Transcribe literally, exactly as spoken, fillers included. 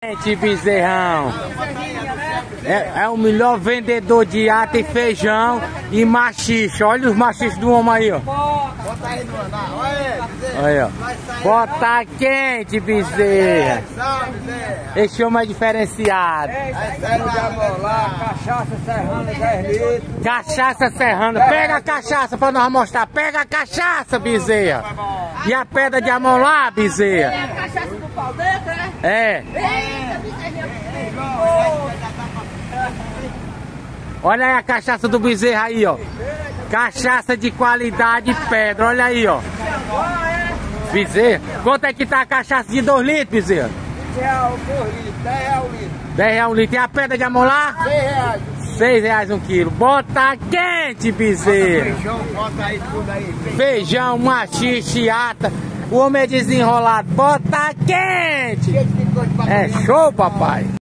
Gente, bezerrão. É, é o melhor vendedor de ata e feijão e machixe. Olha os machiches do homem aí, ó. Bota aí no andar, olha, bezerra. Olha, ó. Bota quente, bezerra. Esse homem é diferenciado. Cachaça serrana, dez litros. Cachaça serrana. Pega a cachaça pra nós mostrar. Pega a cachaça, bezerra. E a pedra de amor lá, bezerra. É a cachaça do pau dentro, né? É. Eita, bezerrinha. Olha aí a cachaça do bezerro aí, ó. Cachaça de qualidade pedra, olha aí, ó. Bezerro, quanto é que tá a cachaça de dois litros, bezerro? vinte reais por litro, dez reais o litro. dez reais um litro. E a pedra de amor lá? seis reais. seis reais um quilo. Bota quente, bezerro. Feijão, bota aí tudo aí. Feijão, machixe, ata. O homem é desenrolado. Bota quente. É show, papai.